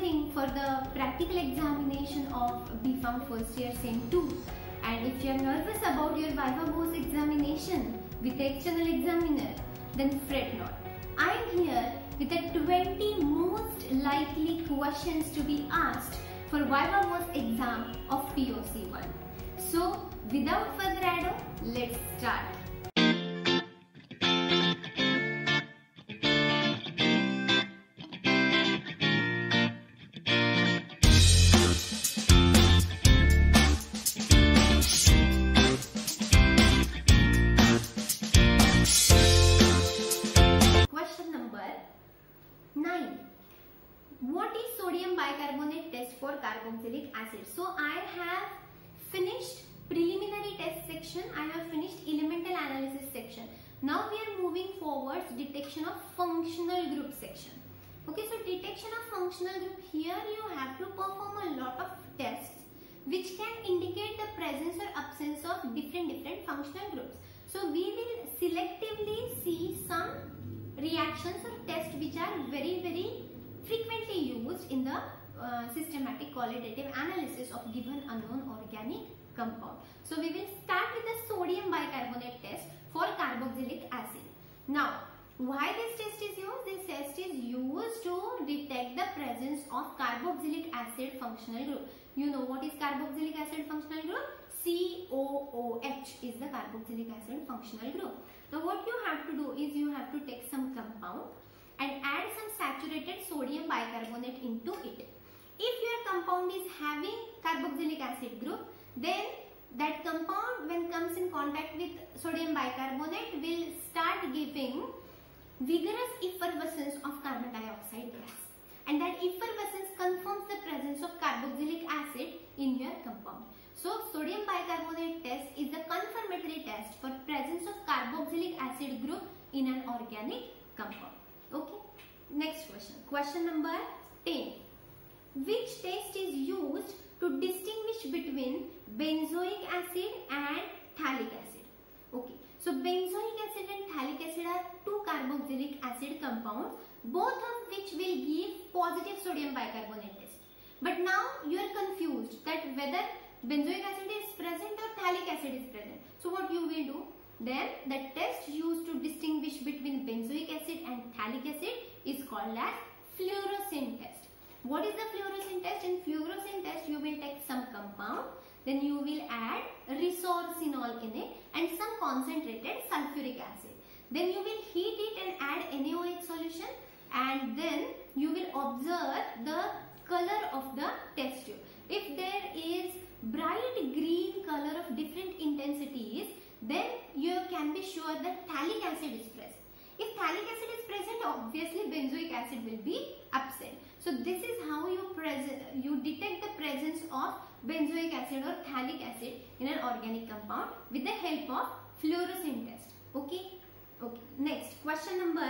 preparing for the practical examination of B.Pharm first year sem-II, and if you are nervous about your viva voce examination with the external examiner, then fret not. I am here with the 20 most likely questions to be asked for viva voce exam of POC-I. So without further ado, let's start. What is sodium bicarbonate test for carboxylic acid? So I have finished preliminary test section, I have finished elemental analysis section. Now we are moving forwards detection of functional group section. Okay, so detection of functional group, here you have to perform a lot of tests which can indicate the presence or absence of different functional groups. So we will selectively see some reactions or tests which are very frequently used in the systematic qualitative analysis of given unknown organic compound. So we will start with the sodium bicarbonate test for carboxylic acid. Now, why this test is used? This test is used to detect the presence of carboxylic acid functional group. You know what is carboxylic acid functional group? COOH is the carboxylic acid functional group. Now what you have to do is you have to take some compound and add some saturated sodium bicarbonate into it. If your compound is having carboxylic acid group, then that compound when comes in contact with sodium bicarbonate will start giving vigorous effervescence of carbon dioxide gas, and that effervescence confirms the presence of carboxylic acid in your compound. So sodium bicarbonate test is a confirmatory test for presence of carboxylic acid group in an organic compound. Okay, next question. Question number 10. Which test is used to distinguish between benzoic acid and phthalic acid? Okay, so benzoic acid and phthalic acid are two carboxylic acid compounds, both of which will give positive sodium bicarbonate test. But now you are confused that whether benzoic acid is present or phthalic acid is present. So what you will do? Then the test used to distinguish between benzoic acid and phthalic acid is called as fluorescein test. What is the fluorescein test? In fluorescein test you will take some compound, then you will add resorcinol in it and some concentrated sulfuric acid. Then you will heat it and add NaOH solution, and then you will observe the color of the test tube. If there is bright green color of different intensities, then you can be sure that phthalic acid is present. If phthalic acid is present, obviously benzoic acid will be absent. So this is how you detect the presence of benzoic acid or phthalic acid in an organic compound with the help of fluorescein test. Okay. Next, question number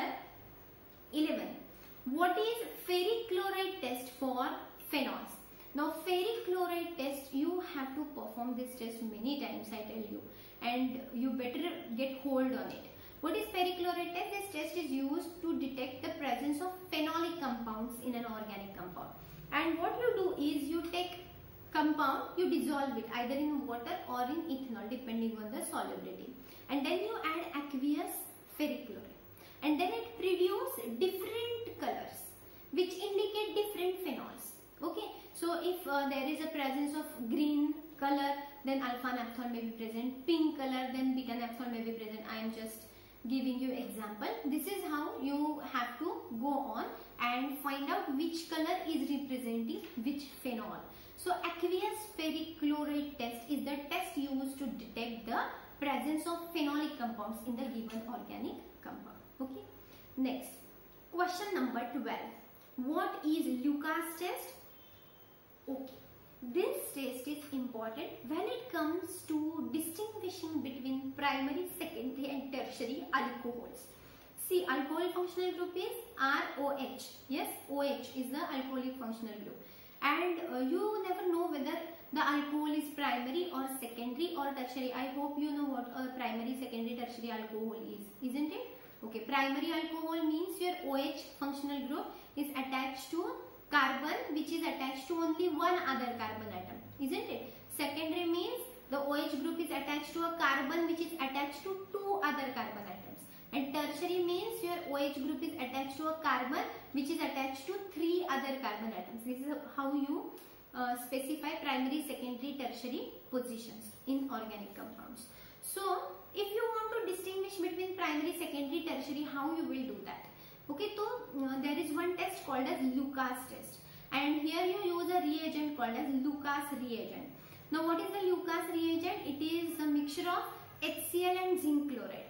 11. What is ferric chloride test for phenols? Now ferric chloride test, you have to perform this test many times, I tell you, and you better get hold on it. What is ferric chloride test? This test is used to detect the presence of phenolic compounds in an organic compound. And what you do is you take compound, you dissolve it either in water or in ethanol depending on the solubility, and then you add aqueous ferric chloride, and then it produces different colors which indicate different phenols. Okay, so if there is a presence of green color, then alpha naphthol may be present, pink color, then beta naphthol may be present. I am just giving you example. This is how you have to go on and find out which color is representing which phenol. So aqueous ferric chloride test is the test used to detect the presence of phenolic compounds in the given organic compound. Okay. Next, question number 12. What is Lucas test? Okay, this test is important when it comes to distinguishing between primary, secondary and tertiary alcohols. See, alcohol functional group is ROH. Yes, OH is the alcoholic functional group, and you never know whether the alcohol is primary or secondary or tertiary. I hope you know what a primary, secondary, tertiary alcohol is, isn't it? Okay, primary alcohol means your OH functional group is attached to carbon which is attached to only one other carbon atom, isn't it? Secondary means the OH group is attached to a carbon which is attached to two other carbon atoms. And tertiary means your OH group is attached to a carbon which is attached to three other carbon atoms. This is how you specify primary, secondary, tertiary positions in organic compounds. So, if you want to distinguish between primary, secondary, tertiary, how you will do that? Okay, so there is one test called as Lucas test, and here you use a reagent called as Lucas reagent. Now, what is the Lucas reagent? It is a mixture of HCl and zinc chloride,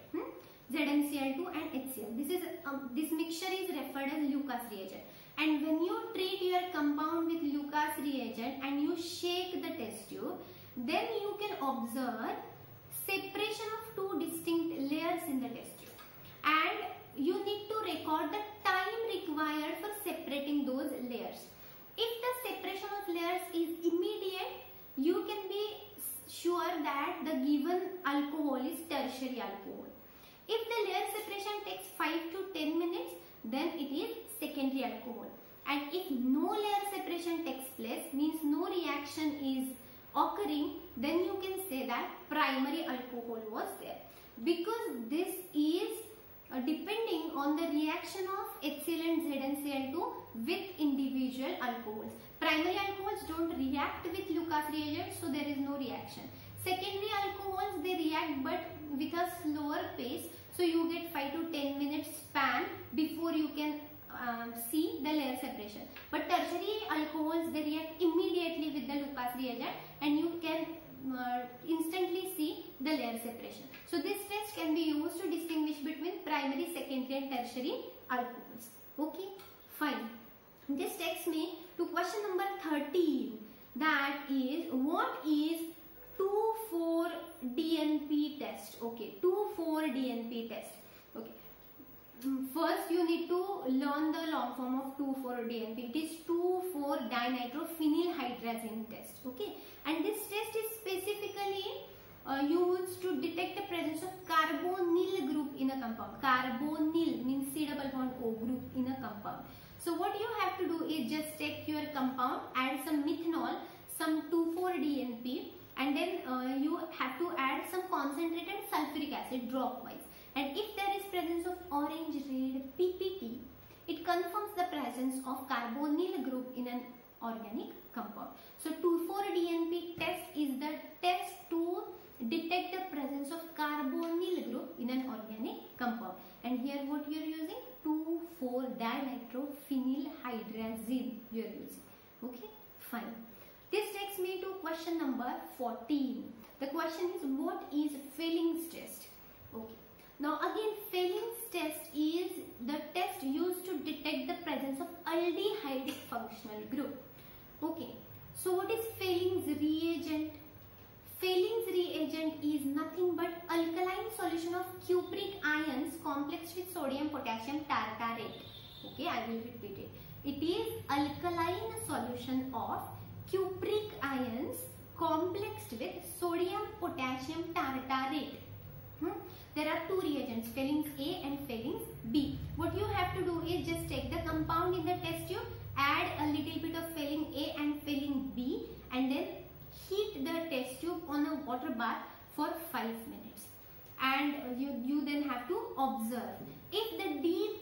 ZnCl2 and HCl. This mixture is referred as Lucas reagent. And when you treat your compound with Lucas reagent and you shake the test tube, then you can observe separation of two distinct layers in the test tube. And you need to record the time required for separating those layers. If the separation of layers is immediate, you can be sure that the given alcohol is tertiary alcohol. If the layer separation takes 5 to 10 minutes, then it is secondary alcohol. And if no layer separation takes place, means no reaction is occurring, then you can say that primary alcohol was there. Because this is depending on the reaction of HCl and ZnCl2 with individual alcohols. Primary alcohols don't react with Lucas reagent, so there is no reaction. Secondary alcohols, they react but with a slower pace, so you get 5 to 10 minutes span before you can see the layer separation. But tertiary alcohols, they react immediately with the Lucas reagent and you can instantly see the layer separation. So this test can be used to distinguish between primary, secondary and tertiary alcohols. Okay, fine. This takes me to question number 13, that is, what is 2,4-DNP test? Okay, 2,4-DNP test. Okay. First, you need to learn the long form of 2,4-DNP. It is 2,4-dinitrophenylhydrazine test. Okay, and this test is specifically used to detect the presence of carbonyl group in a compound. Carbonyl means C double bond O group in a compound. So what you have to do is just take your compound, add some methanol, some 2,4-DNP, and then you have to add some concentrated sulfuric acid dropwise. And if there is presence of orange red PPT, it confirms the presence of carbonyl group in an organic compound. So 2,4-DNP test is the test to detect the presence of carbonyl group in an organic compound. And here what you are using? 2,4-dinitrophenylhydrazine you are using. Okay, fine. This takes me to question number 14. The question is, what is Felling's test? Okay. Now again, Felling's test is the test used to detect the presence of aldehydic functional group. Okay. So what is Felling's reagent? Felling's reagent is nothing but alkaline solution of cupric ions complexed with sodium potassium tartarate. Okay, I will repeat it. It is alkaline solution of cupric ions complexed with sodium potassium tartarate. There are two reagents, Felling's A and Felling's B. What you have to do is just take the compound in the test tube, add a little bit of Felling A and Felling B, and then heat the test tube on a water bath for 5 minutes. And you then have to observe. If the deep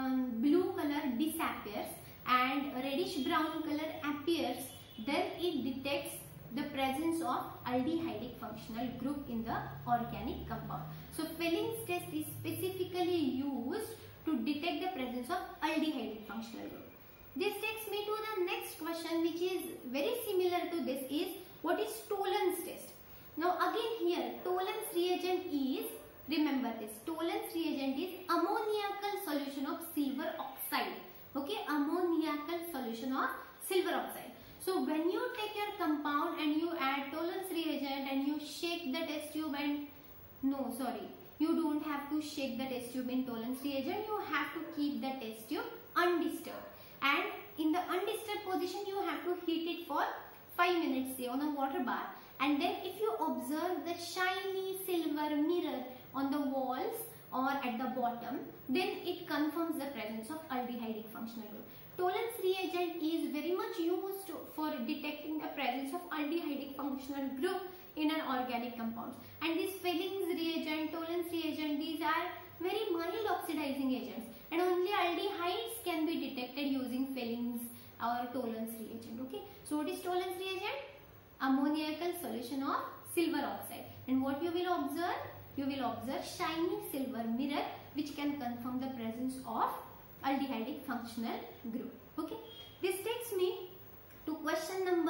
blue color disappears and reddish brown color appears, then it detects the presence of aldehydic functional group in the organic compound. So Felling's test is specifically used to detect the presence of aldehydic functional group. This takes me to the next question, which is very similar to this, is what is Toland's test? Now again here, Toland's reagent is, remember this, Toland's reagent is ammoniacal solution of silver oxide. Okay, ammoniacal solution of silver oxide. So when you take your compound and you add Toland's reagent and you shake the test tube and, no sorry, you don't have to shake the test tube in Toland's reagent, you have to keep the test tube undisturbed. And in the undisturbed position you have to heat it for 5 minutes, say, on a water bath. And then if you observe the shiny silver mirror on the walls or at the bottom, then it confirms the presence of aldehydic functional group. Tollens reagent is very much used for detecting the presence of aldehydic functional group in an organic compound. And these Fellings reagent, Tollens reagent, these are very mild oxidizing agents, and only aldehydes can be detected using Fellings or Tollens reagent. Okay, so what is Tollens reagent? Ammoniacal solution of silver oxide. And what you will observe? You will observe shiny silver mirror which can confirm the presence of aldehydic functional group. Okay, this takes me to question number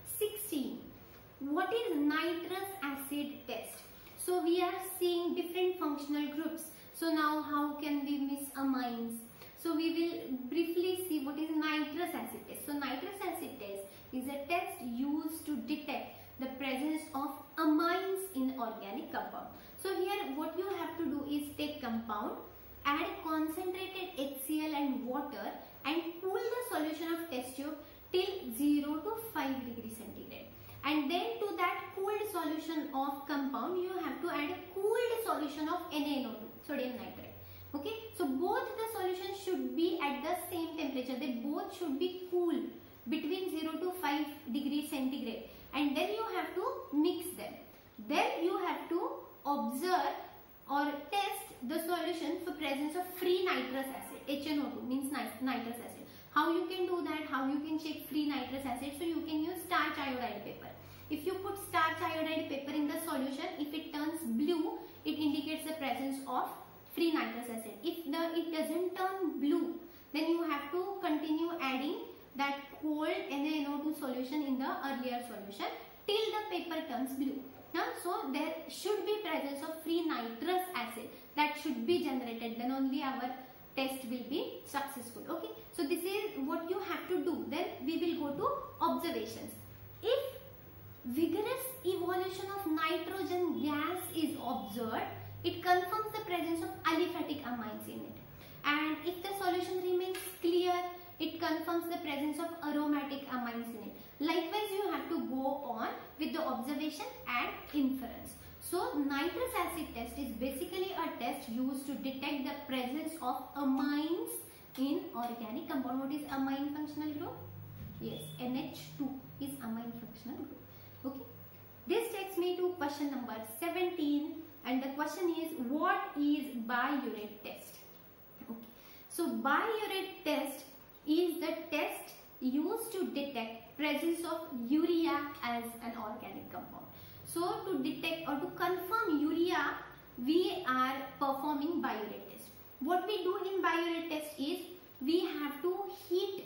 16. What is nitrous acid test? So we are seeing different functional groups. So now how can we miss amines? So we will briefly see what is nitrous acid test. So nitrous acid test is a test used to detect the presence of amines in organic compound. So here what you have to do is take compound, add concentrated HCl and water and cool the solution of test tube till 0 to 5 degrees centigrade. And then to that cooled solution of compound you have to add a cooled solution of NaNO2, sodium nitrate. Okay, so both the solutions should be at the same temperature. They both should be cool between 0 to 5 degrees centigrade, and then you have to mix them. Then you have to observe or test the solution for presence of free nitrous acid. HNO2 means nitrous acid. How you can do that? How you can check free nitrous acid? So you can use starch iodide paper. If you put starch iodide paper in the solution, if it turns blue, it indicates the presence of free nitrous acid. If it doesn't turn blue, then you have to continue adding that cold NaNO2 solution in the earlier solution till the paper turns blue. So there should be presence of free nitrous acid that should be generated, then only our test will be successful. Okay, so this is what you have to do. Then we will go to observations. If vigorous evolution of nitrogen gas is observed, it confirms the presence of aliphatic amines in it. And if the solution remains clear, it confirms the presence of aromatic amines in it. Likewise, you have to go on with the observation and inference. So, nitrous acid test is basically a test used to detect the presence of amines in organic compound. What is amine functional group? Yes, NH2 is amine functional group. Okay. This takes me to question number 17, and the question is, what is biuret test? Okay. So, biuret test is the test used to detect presence of urea as an organic compound. So to detect or to confirm urea, we are performing biuret test. What we do in biuret test is we have to heat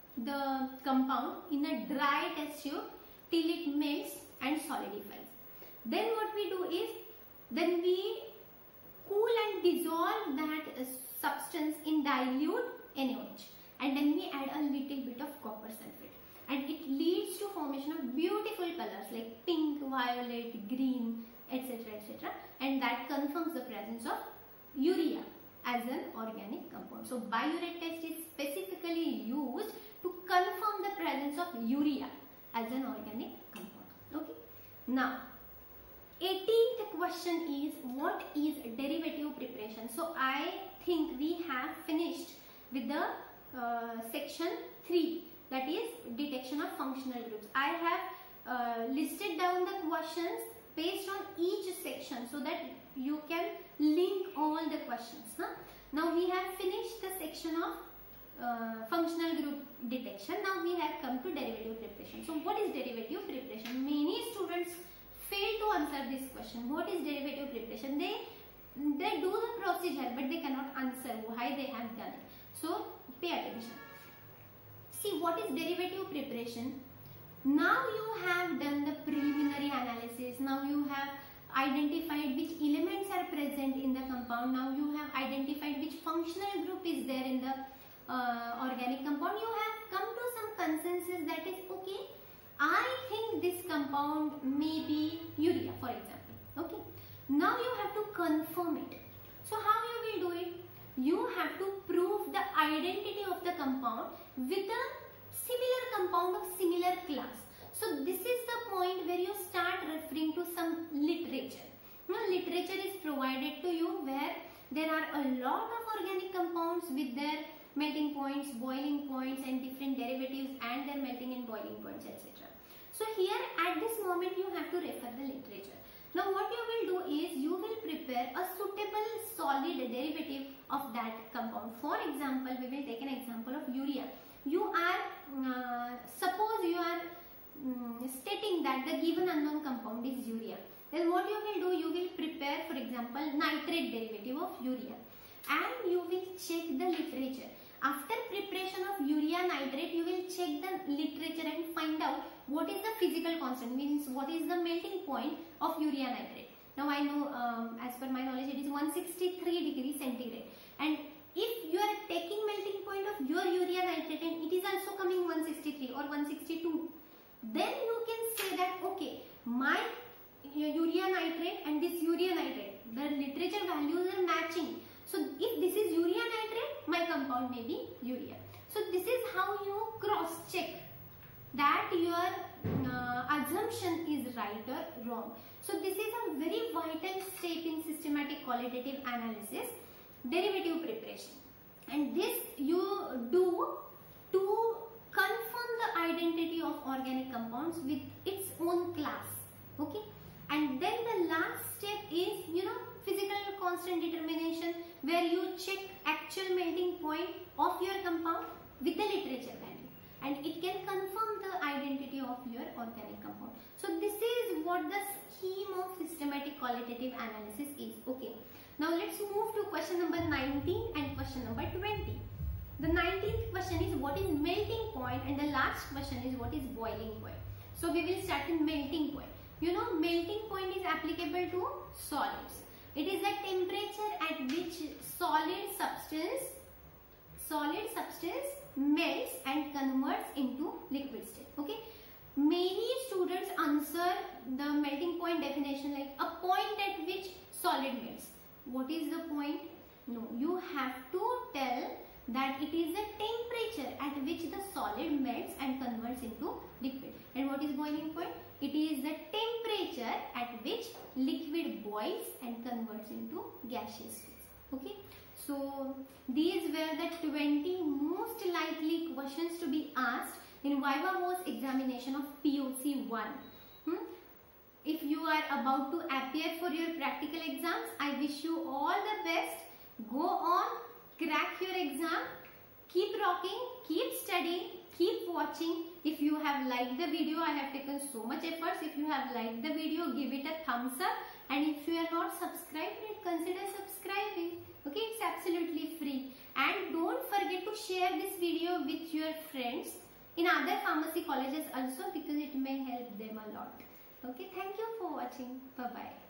the compound in a dry test tube till it melts and solidifies. Then what we do is then we cool and dissolve that substance in dilute NaOH, and then we add a little bit of copper sulfate, and it leads to formation of beautiful colors like pink, violet, green, etc., etc., and that confirms the presence of urea as an organic compound. So biuret test is specifically used to confirm the presence of urea as an organic compound. Okay. Now 18th question is, what is derivative preparation? So I think we have finished with the section 3, that is detection of functional groups. I have listed down the questions based on each section so that you can link all the questions. Now we have finished the section of functional group detection. Now we have come to derivative preparation. So what is derivative preparation? Many students fail to answer this question. What is derivative preparation? They do the procedure but they cannot answer why they have done it. So pay attention. See, what is derivative preparation? Now you have done the preliminary analysis. Now you have identified which elements are present in the compound. Now you have identified which functional group is there in the organic compound. You have come to some consensus that is, okay, I think this compound may be urea, for example. Okay. Now you have to confirm it. So how you will do it? You have to prove the identity of the compound with a similar compound of similar class. So this is the point where you start referring to some literature. Now literature is provided to you where there are a lot of organic compounds with their melting points, boiling points and different derivatives and their melting and boiling points, etc. So here at this moment you have to refer the literature. Now what you will do is you will prepare a suitable solid derivative of that compound. For example, we will take an example of urea. You are, suppose you are stating that the given unknown compound is urea. Then what you will do, you will prepare, for example, nitrate derivative of urea and you will check the literature. After preparation of urea nitrate, you will check the literature and find out what is the physical constant, means what is the melting point of urea nitrate. Now I know as per my knowledge it is 163 degrees centigrade, and if you are taking melting point of your urea nitrate and it is also coming 163 or 162, then you can say that okay, my urea nitrate and this urea nitrate, the literature values are matching. So if this is urea nitrate, my compound may be urea. So this is how you cross check that your assumption is right or wrong. So this is a very vital step in systematic qualitative analysis, derivative preparation, and this you do to confirm the identity of organic compounds with its own class. Okay, and then the last step is physical constant determination, where you check actual melting point of your compound with the literature value, and it can confirm the identity of your organic compound. So this is what the scheme of systematic qualitative analysis is. Okay, now let's move to question number 19 and question number 20. The 19th question is what is melting point, and the last question is what is boiling point. So we will start with melting point. Melting point is applicable to solids. It is the temperature at which solid substance melts and converts into liquid state. Okay, many students answer the melting point definition like a point at which solid melts. What is the point? No, you have to tell that it is the temperature at which the solid melts and converts into liquid. And what is boiling point? It is the temperature at which liquid boils and converts into gaseous states. Okay, so these were the 20 most likely questions to be asked in viva voce examination of POC-I. If you are about to appear for your practical exams, I wish you all the best. Go on, crack your exam, keep rocking, keep studying, keep watching. If you have liked the video, I have taken so much efforts. If you have liked the video, give it a thumbs up, and if you are not subscribed, consider subscribing. Okay, it's absolutely free, and don't forget to share this video with your friends in other pharmacy colleges also, because it may help them a lot. Okay, thank you for watching. Bye bye.